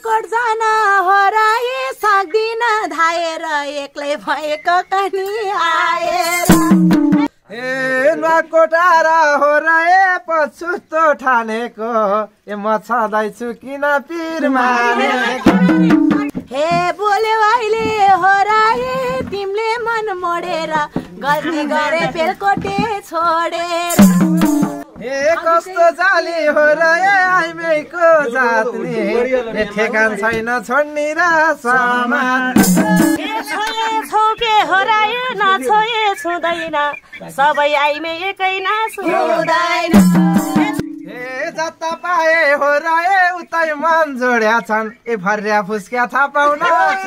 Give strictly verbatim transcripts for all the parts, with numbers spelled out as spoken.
नुवाकोट जान हराए सक्दिन धाएर एक्लै भएको कनी आएर ए नुवाकोट आएर हराए पछुतो ठानेको ए म छँदैछु किन पिर मानेको हे बोल्यो अहिले हराए तिमीले मन मोडेर गल्ती गरे बेलकोटे छोडेर ए कस्तो जाली हो र ए आइमेको जातले ए ठेकान छैन छोड्नी र सामान ए छोए छोके हो र ए नछोए छुँदैन सबै आइमे एकै नछुँदैन ए जता पाए हो र ए उतै मन जोड्या छन् ए फर्या फुस्क्या थाहा पाउन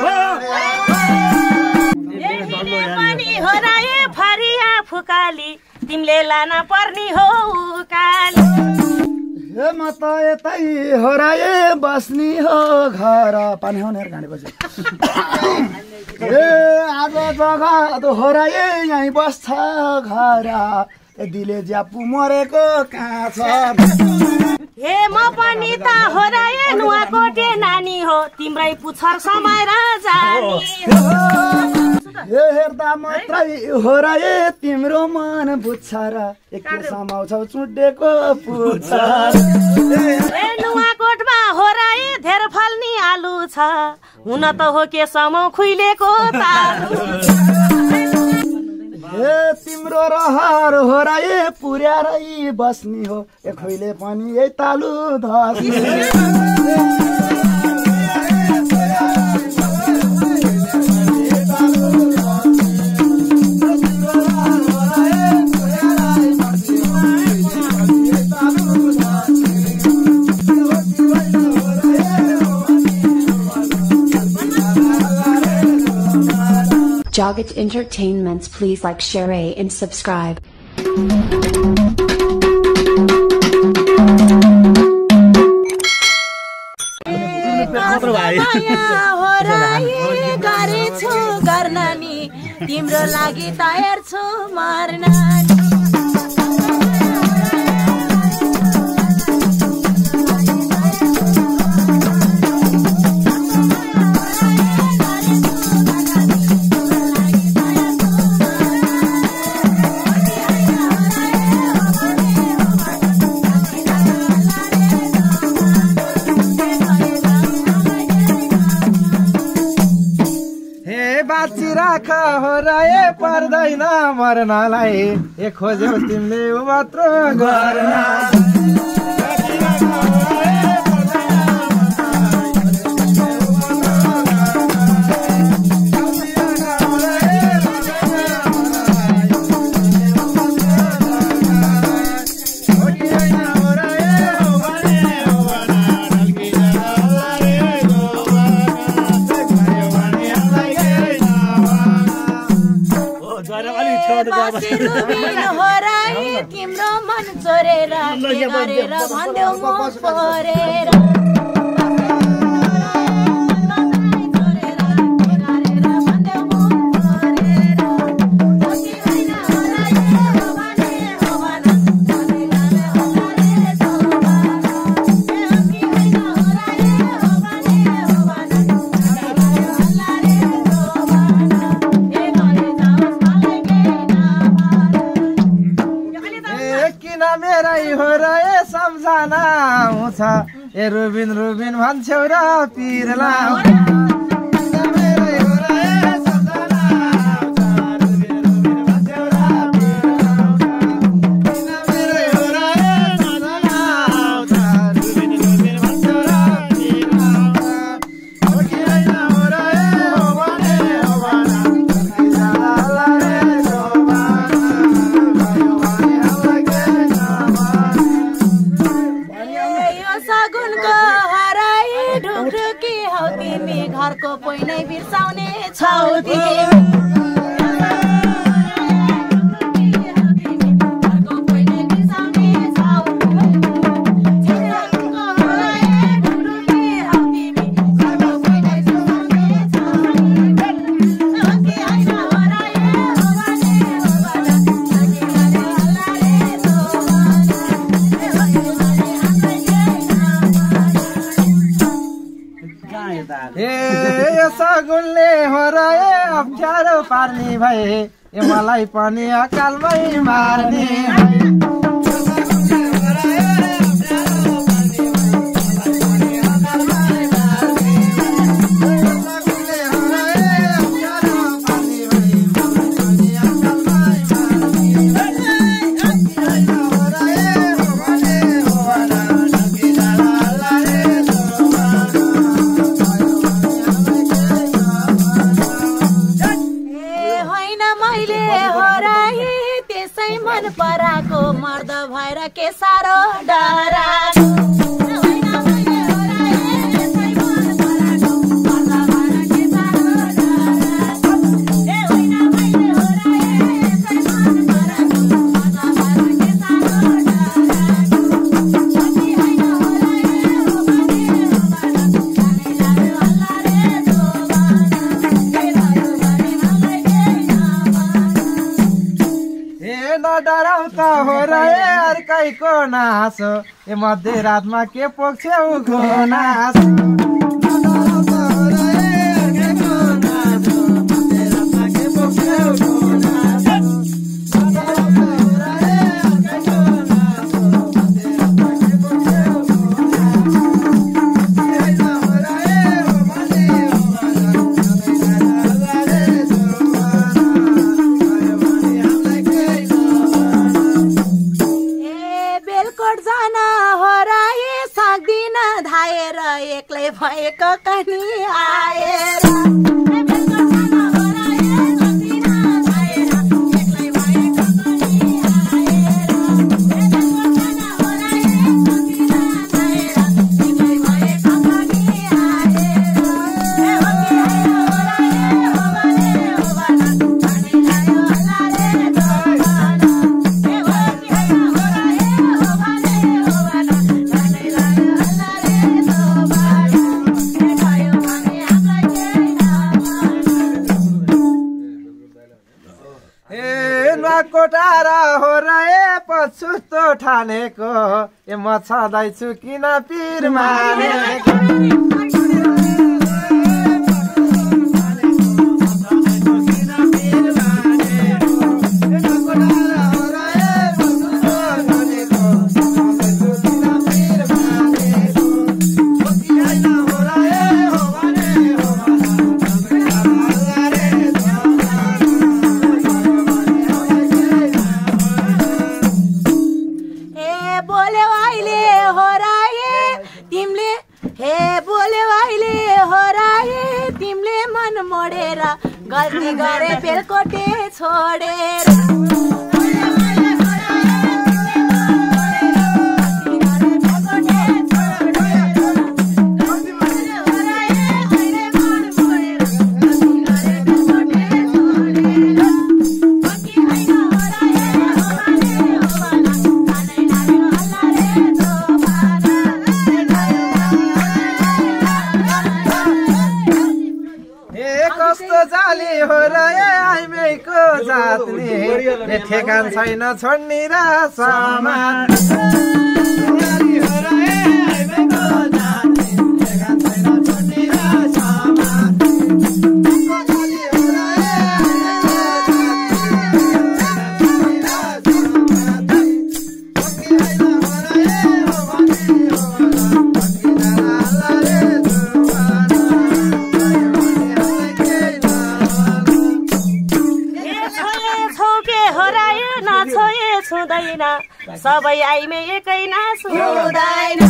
पनि हो र ए फरिया फुकाली तिमीले लान पर्ने हो काली हे म त यतै हो र ए बस्नी हो घर पानी हो नेर गाडी बजे ए आज जग्गा त हो र ए यही बस्छ घर ए दिले ज्यापु मरेको कहाँ छ हे म पनि त हो र ए नुवाकोटे नानी हो तिम्रै पुछर समाएर जानी हे हेर्दा मात्रै हो र ए तिम्रो मन बुझ्छ र एक समाउँछौ चुडेको पुच्छर ए नुवाकोटमा हो र ए धेर फल्नी आलु छ हुन त हो के समाउ खुइलेको तालु ए तिम्रो रहर हो र ए पुर्यारै बस्नी हो ए खोइले पनि यही तालु धस्नी Joggit Entertainments, please like, share, and subscribe. गरेछु गर्न नि तिम्रो लागि तयार छु मर्न बाँचिराख हो र ए पर्दैन मर्नलाई ए खोज्यौ तिमीले मात्र गर्न तिम्रो मन चोरेर गरेर भन्देऊ म परेर ए रुबिन रुबिन भन्छौ र पिरला घरको पहिनै बिर्साउने छौ तिमी ए सगुनले हो र ए अप्ठ्यारो पार्ने भए ए मलाई पनि अकालमै मार्ने पराको मर्द भएर के सारो डरा डराउँछ हो र ए अर्कैको नासो ए मध्यरातमा के पोख्छौ घोनासो एक्लै भएको कनी आएर कोटारा हो र ए पछुस्तो ठानेको ए म छँदैछु किन पिर मानेको गल्ती गरे बेलकोटे छोडेर जाली हो र ए आइमेको जातले ठेकान छैन छोड्ने र सामान सबै आइमे एकै नास हुँदैन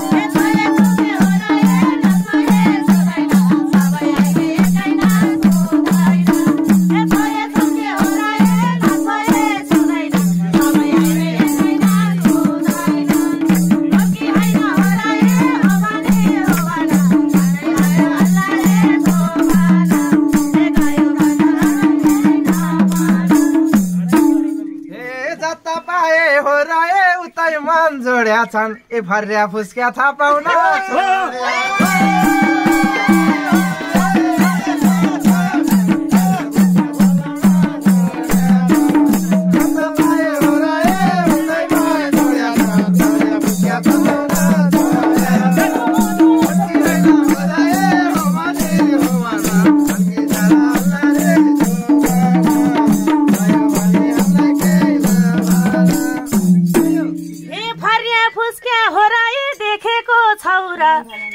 मन जोड्या छन् ए फर्या फुस्क्या थाहा पाउन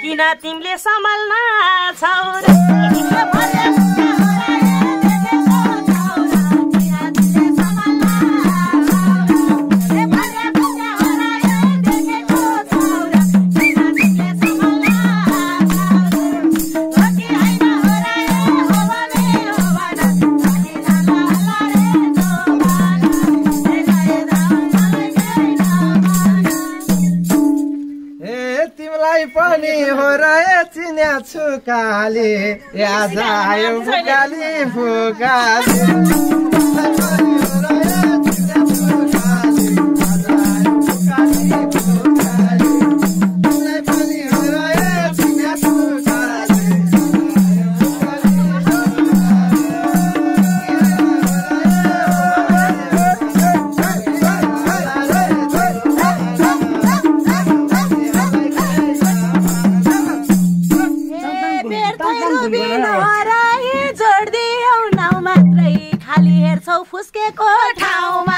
किन तिमीले सम्हाल्न छौरा पनि हो र चिन्या छु काली या जायो फुकाली फुकाली फुस्केको ठाउँमा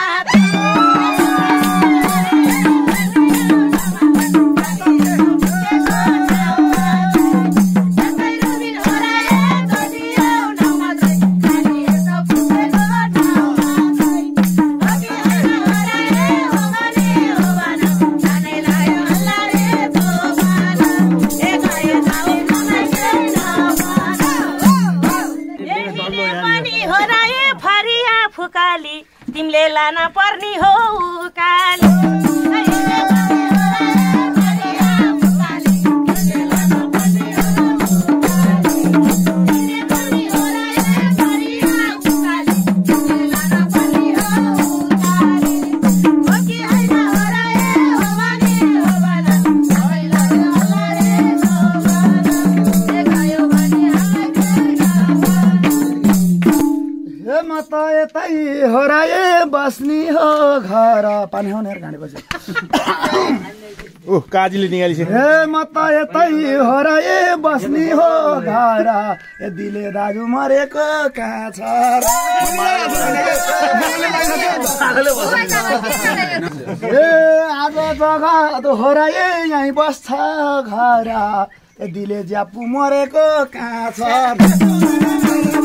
तिमीले लान पर्ने हो काली होराए बस्नी हो घर पानी हुने गाडी बजे ओ काजीले निगाली छ हे म त यतै होराए बस्नी हो घर ए दिले दाजु मरेको कहाँ छ ए आज जग्गा त होराए यही बस्छ घर ए दिले ज्यापु मरेको कहाँ छ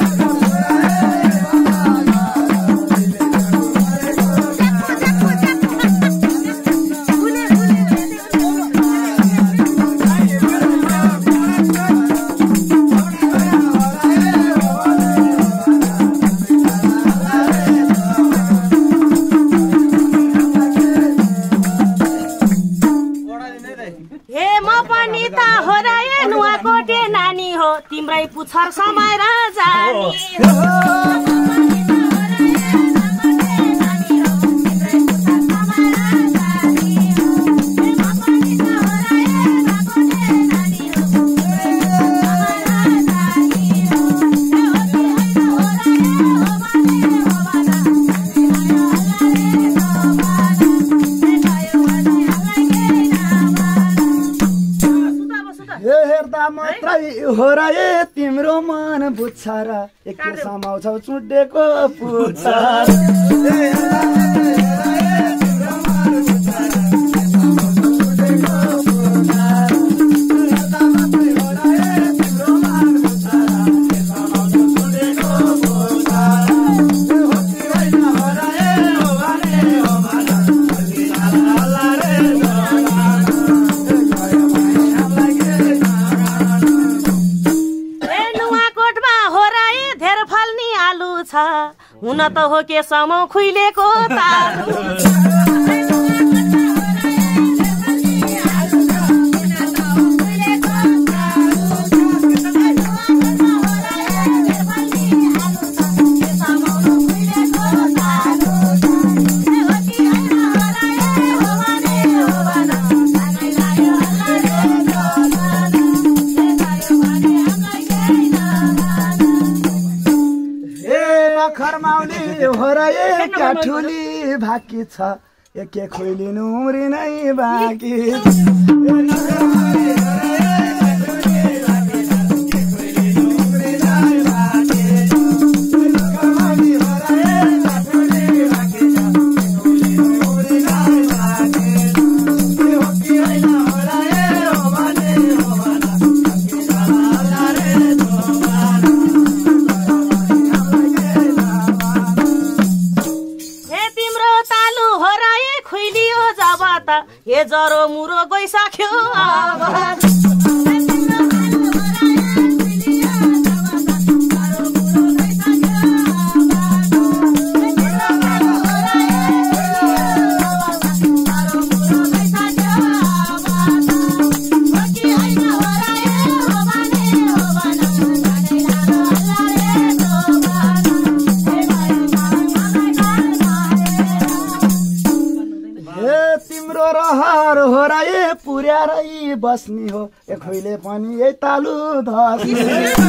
तिम्रै पुछर समाएर जानी होराए तिम्रो मन बुझ्छ र एक समाउँछौ चुडेको पुच्छर हुन त हो के समो खुइलेको तालु होराए क्या ठुली भाकी छ एके खोइलिनु उम्री नै बाँकी मुरो गइसक्यो हो र ए पुर्यारै बस्ने हो ए खोइले पनि ए तालु धस्ने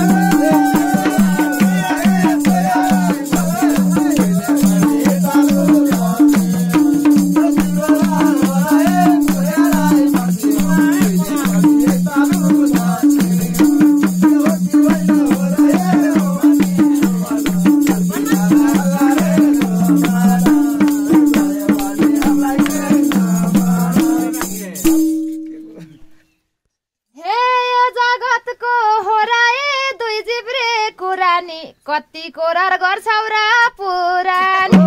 कति कोरर गर्छौ र पुरानी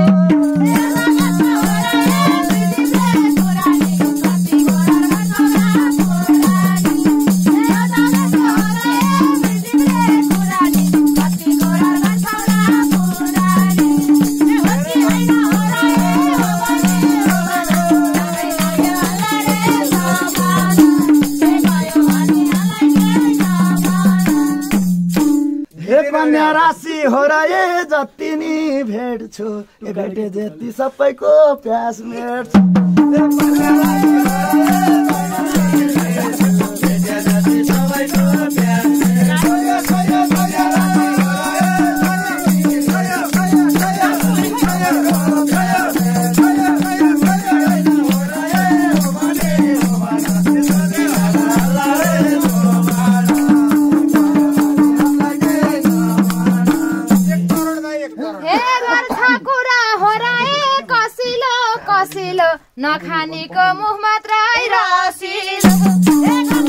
कन्या राशि हो र ए जति नि भेट्छु ए भेटे जति सबैको प्यास मेट्छु नखानेको मुख मात्रै रसिलो